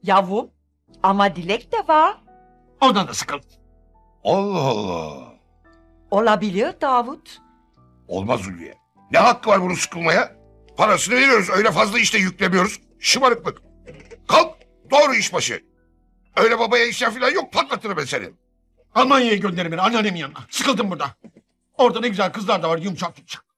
Yavrum ama Dilek de var. Ondan da sıkıldım. Allah Allah. Olabilir Davut. Olmaz Ulviye. Ne hakkı var bunun sıkılmaya? Parasını veriyoruz, öyle fazla işte yüklemiyoruz. Şımarıklık. Kalk, doğru iş başı. Öyle babaya isyan falan yok, patlatırım ben seni. Almanya'ya gönderin beni anneannemin yanına. Sıkıldım burada. Orada ne güzel kızlar da var yumuşak yumuşak.